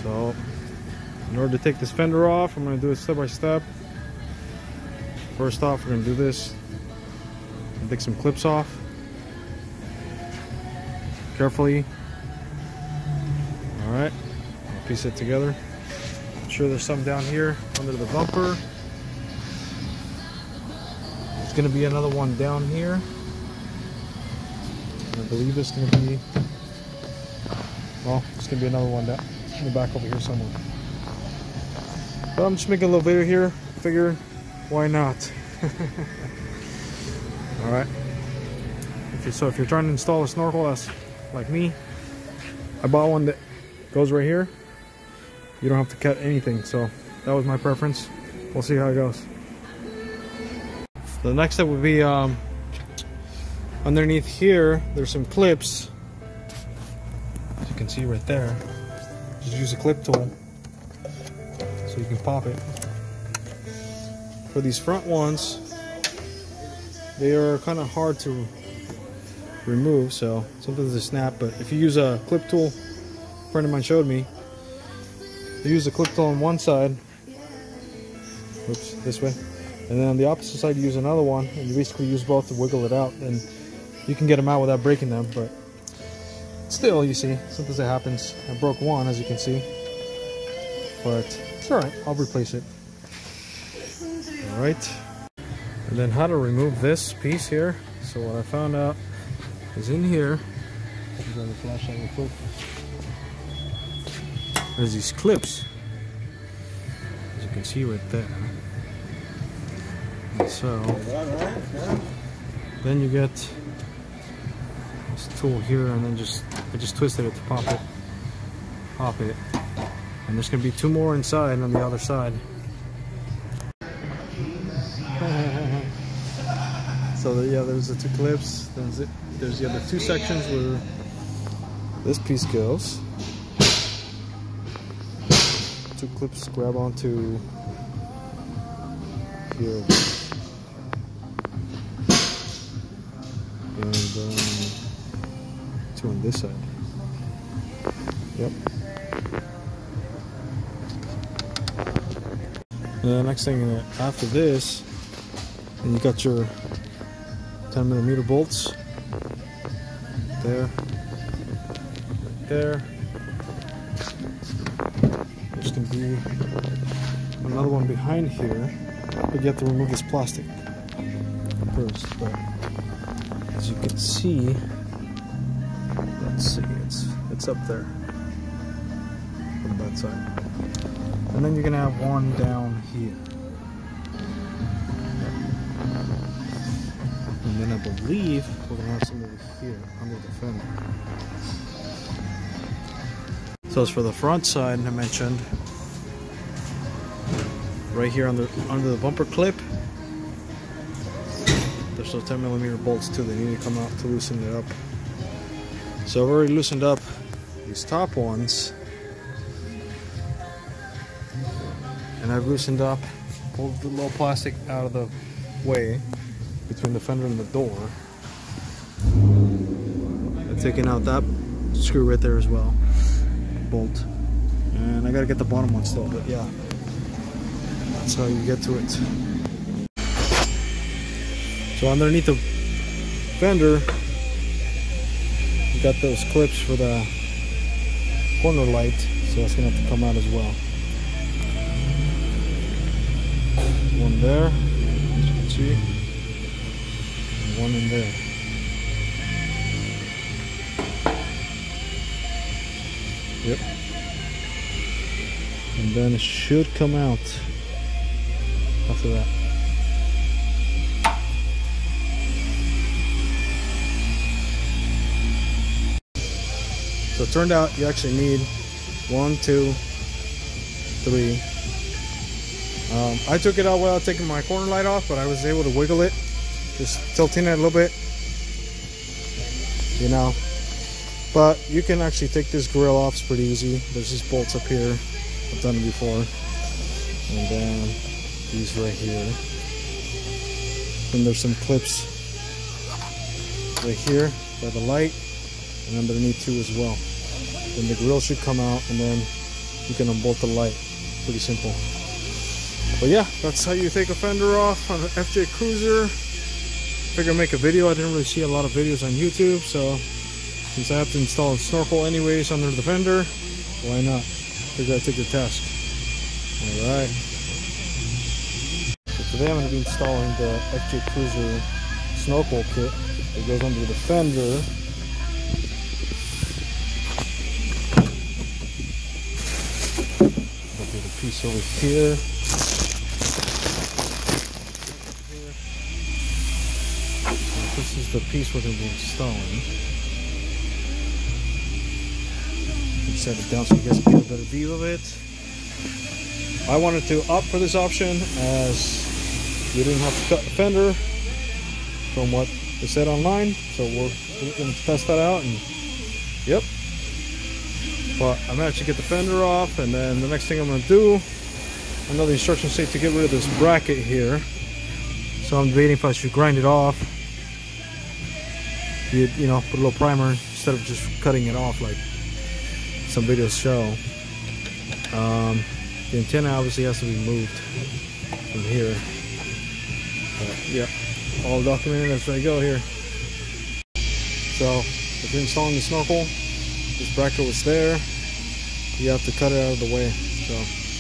So in order to take this fender off, I'm going to do it step by step. First off, we're going to do this. Take some clips off carefully. Alright, I'll piece it together. I'm sure there's some down here under the bumper. There's going to be another one down here. I believe there's going to be, well, there's going to be another one down in the back over here somewhere. But I'm just making a little video here. Figure, why not? Alright. So if you're trying to install a snorkel as like me, I bought one that goes right here. You don't have to cut anything, so that was my preference. We'll see how it goes. The next step would be underneath here, there's some clips. As you can see right there. Just use a clip tool so you can pop it. For these front ones, they are kind of hard to remove, so sometimes they snap, but if you use a clip tool, a friend of mine showed me, you use a clip tool on one side, oops, this way, and then on the opposite side you use another one, and you basically use both to wiggle it out, and you can get them out without breaking them. But still, you see, sometimes it happens. I broke one, as you can see, but it's alright, I'll replace it. Alright, and then how to remove this piece here. So what I found out is in here, the flashlight real quick. There's these clips, as you can see right there. And so then you get this tool here, and then I just twisted it to pop it, and there's gonna be two more inside on the other side. So yeah, there's the two clips. There's the other two sections where this piece goes. Two clips grab onto here, and two on this side. Yep. And the next thing after this, and you got your 10mm bolts there, right there. There's going to be another one behind here, but you have to remove this plastic first. But as you can see, let's see, it's up there on that side, and then you're going to have one down here. And then I believe we're going to have some over here under the fender. So as for the front side, I mentioned right here under the bumper clip, there's those 10mm bolts too. They need to come out to loosen it up. So I've already loosened up these top ones, and I've loosened up, pulled the little plastic out of the way between the fender and the door. I've taken out that screw right there as well, bolt, and I gotta get the bottom one still, but yeah, that's how you get to it. So underneath the fender, you got those clips for the corner light, so that's gonna have to come out as well. One there, as you can see. One in there. Yep. And then it should come out after that. So it turned out you actually need 1, 2, 3. I took it out without taking my corner light off, but I was able to wiggle it, just tilting it a little bit, you know. But you can actually take this grill off, it's pretty easy. There's these bolts up here, I've done it before, and then these right here. Then there's some clips right here by the light, and underneath too as well. Then the grill should come out, and then you can unbolt the light. Pretty simple. But yeah, that's how you take a fender off on an FJ Cruiser. Figure I'd make a video. I didn't really see a lot of videos on YouTube, so since I have to install a snorkel anyways under the fender, why not? Figure I'd take the test. Alright. So today I'm going to be installing the FJ Cruiser snorkel kit that goes under the fender. I'll do the piece over here. This is the piece we're going to be installing. Set it down so you guys can get a better view of it. I wanted to opt for this option as you didn't have to cut the fender from what they said online, so we're going to test that out. And yep, but I managed to get the fender off, and then the next thing I'm going to do, I know the instructions say to get rid of this bracket here, so I'm debating if I should grind it off. You know, put a little primer instead of just cutting it off like some videos show. The antenna obviously has to be moved from here. Yeah, all documented as I go here. So if you're installing the snorkel, this bracket was there. You have to cut it out of the way. So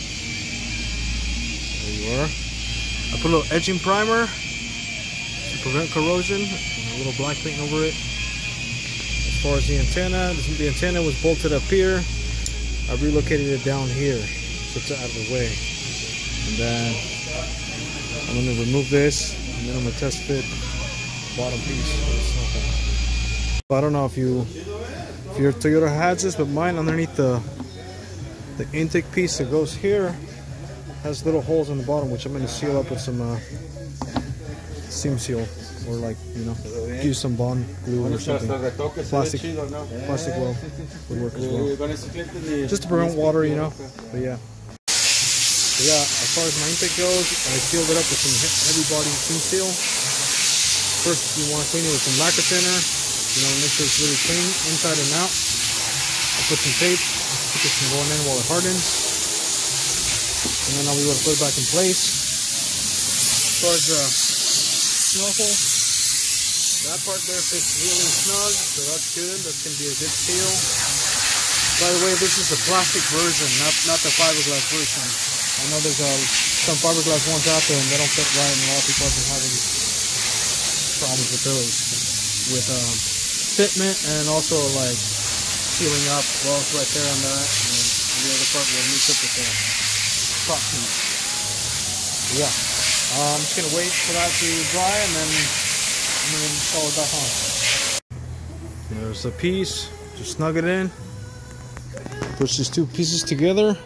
there you are. I put a little edging primer to prevent corrosion, and a little black paint over it. As far as the antenna was bolted up here. I relocated it down here so it's out of the way. And then I'm going to remove this, and then I'm going to test fit bottom piece of the snorkel. I don't know if your Toyota has this, but mine underneath the intake piece that goes here has little holes in the bottom, which I'm going to seal up with some seam seal, or like, you know, use some bond glue or something. Plastic glue would work as well, just to prevent water, you know. But yeah, as far as my intake goes, I sealed it up with some heavy body seam seal. First, you want to clean it with some lacquer thinner, you know, make sure it's really clean inside and out. I put some tape, keep this from going in while it hardens, and then I'll be able to put it back in place. As far as the snorkel, that part there fits really snug, so that's good. That's going to be a good seal. By the way, this is the plastic version, not the fiberglass version. I know there's some fiberglass ones out there and they don't fit right, and a lot of people have been having problems with those, with fitment and also like sealing up. Well, it's right there on that, and the other part will meet up with the top piece. Yeah. I'm just going to wait for that to dry, and then I'm going to install it back on. There's a piece. Just snug it in. Push these two pieces together.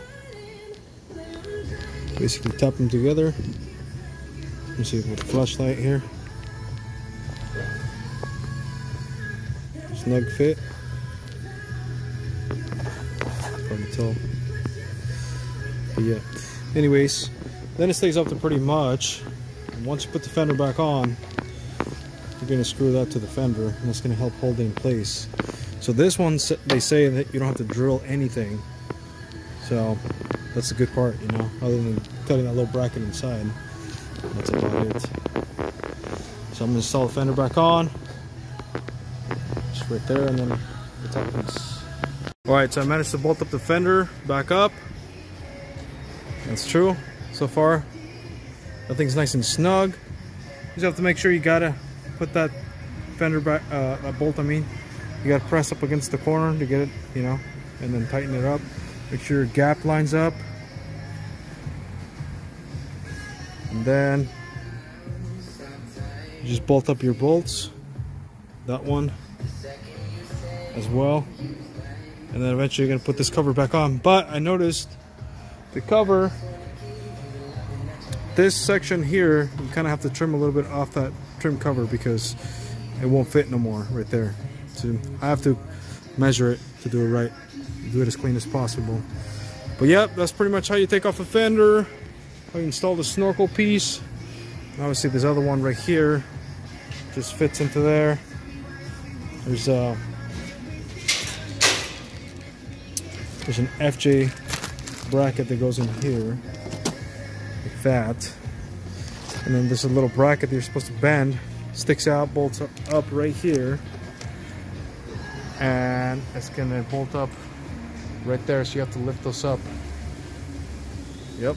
Basically tap them together. Let me see with the flashlight here. Snug fit. Hard to tell. But yeah. Anyways. Then it stays up to pretty much. And once you put the fender back on, you're going to screw that to the fender, and that's going to help hold it in place. So this one, they say that you don't have to drill anything. So that's the good part, you know, other than cutting that little bracket inside. That's about it. So I'm going to install the fender back on. Just right there, and then the top piece. Alright, so I managed to bolt up the fender back up. That's true. So far, everything's nice and snug. You just have to make sure you gotta put that fender back, that bolt, I mean, you gotta press up against the corner to get it, you know, and then tighten it up. Make sure your gap lines up, and then you just bolt up your bolts, that one as well, and then eventually you're gonna put this cover back on. But I noticed the cover, this section here, you kind of have to trim a little bit off that trim cover because it won't fit no more right there. So I have to measure it to do it right, do it as clean as possible. But yep, that's pretty much how you take off a fender, how you install the snorkel piece. And obviously this other one right here just fits into there. There's an FJ bracket that goes in here, like that. And then there's a little bracket that you're supposed to bend, sticks out, bolts up right here, and it's gonna bolt up right there, so you have to lift those up. Yep.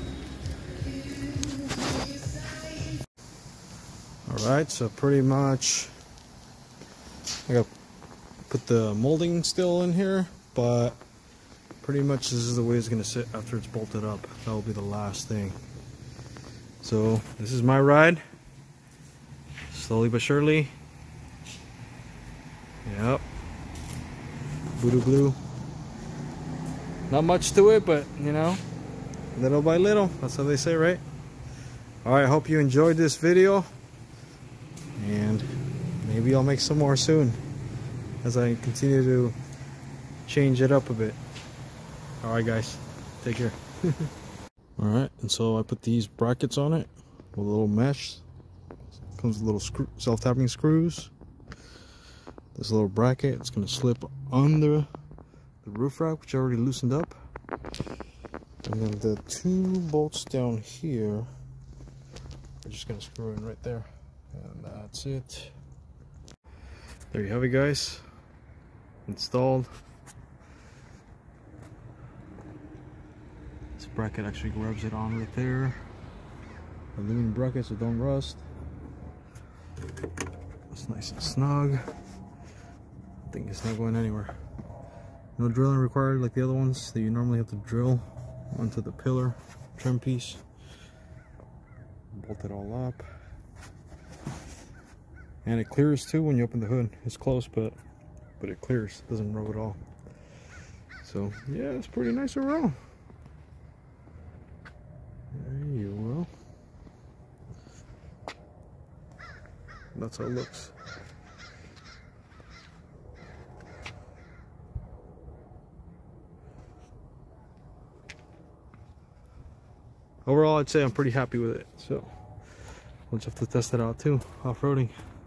Alright, so pretty much I gotta put the molding still in here, but pretty much this is the way it's gonna sit after it's bolted up. That will be the last thing. So this is my ride, slowly but surely. Yep. Voodoo glue. Not much to it, but you know, little by little. That's how they say, right? Alright, I hope you enjoyed this video, and maybe I'll make some more soon as I continue to change it up a bit. Alright guys, take care. Alright, and so I put these brackets on it with a little mesh. Comes with little self-tapping screws. This little bracket, it's going to slip under the roof rack, which I already loosened up. And then the two bolts down here are just going to screw in right there. And that's it. There you have it, guys. Installed. This bracket actually grabs it on right there. Aluminum bracket, so don't rust. It's nice and snug. I think it's not going anywhere. No drilling required like the other ones that you normally have to drill onto the pillar trim piece. Bolt it all up. And it clears too when you open the hood. It's close, but it clears. It doesn't rub at all. So yeah, it's pretty nice overall. There you go. That's how it looks. Overall, I'd say I'm pretty happy with it. So we'll just have to test it out too, off-roading.